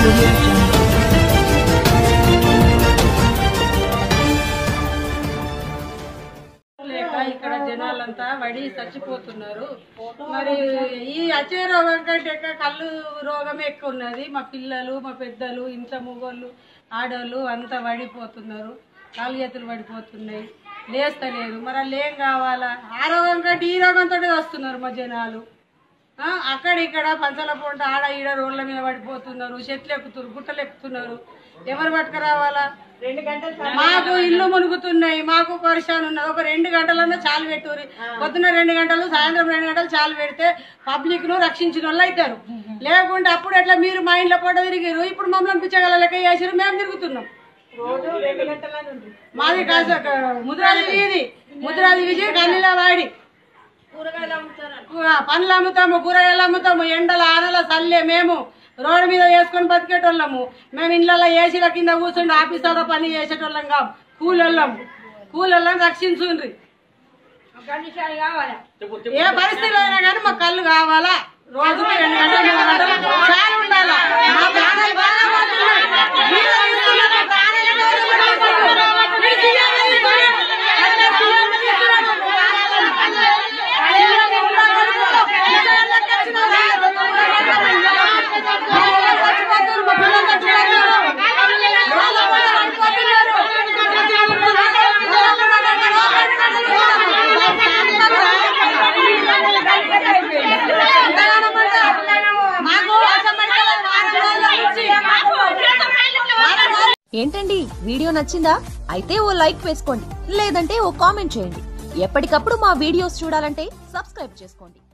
Audio Jungle. ఇక్కడ జనాలంతా వడి చచ్చిపోతున్నారు. మరి ఈ అచ్చే రోగం కంటే కళ్ళు రోగం ఎక్కువ ఉన్నది. మా పిల్లలు మా పెద్దలు ఇంత మొగోళ్ళు ఆడోళ్ళు అంతా వడిపోతున్నారు. కాళ్ళు చేతులు పడిపోతున్నాయి, లేస్తలేరు. మరి వాళ్ళు ఏం కావాలా? ఆ రోగం కంటే ఈ రోగంతో వస్తున్నారు మా జనాలు. అక్కడిక్కడ పంచల పొంట ఆడ ఈడ రోడ్ల మీద పడిపోతున్నారు, చెట్లు ఎక్కుతున్నారు, గుట్టలు ఎక్కుతున్నారు. ఎవరు పట్టుకురావాలా? మాకు ఇల్లు మునుగుతున్నాయి, మాకు పరిశాన్ ఉన్నది. ఒక 2 గంటలన్నా చాలు పెట్టుర్రి. పొద్దున్న 2 గంటలు, సాయంత్రం 2 గంటలు చాలు పెడితే పబ్లిక్ ను రక్షించిన వాళ్ళు అవుతారు. లేకుంటే అప్పుడు ఎట్లా మీరు మా ఇంట్లో పూట తిరిగిరు, ఇప్పుడు మమ్మల్ని పిచ్చగల లెక్క చేసిరు, మేము తిరుగుతున్నాం. మాది ముద్రాది వీధి, ముద్రాది వీధి కన్నీలా వాడి పండ్లు అమ్ముతాము, కూరగాయలు అమ్ముతాము. ఎండల ఆనల చల్లే మేము రోడ్డు మీద వేసుకొని బతికేటోళ్ళము. మేము ఇళ్ళల్లో ఏసీల కింద కూర్చుండి ఆఫీసులో పని చేసేటోళ్ళం కావు. కూలళ్ళని రక్షించుండ్రి. ఏ పరిస్థితి అయినా కానీ మాకు కళ్ళు కావాలా? రోజుకు 2 గంటలు 3 గంటలు చాలు ఉండాలా? మా ప్రాణాలు బాగా పోతున్నాయి. ఏంటండి వీడియో నచ్చిందా? అయితే ఓ లైక్ వేసుకోండి, లేదంటే ఓ కామెంట్ చేయండి. ఎప్పటికప్పుడు మా వీడియోస్ చూడాలంటే సబ్స్క్రైబ్ చేసుకోండి.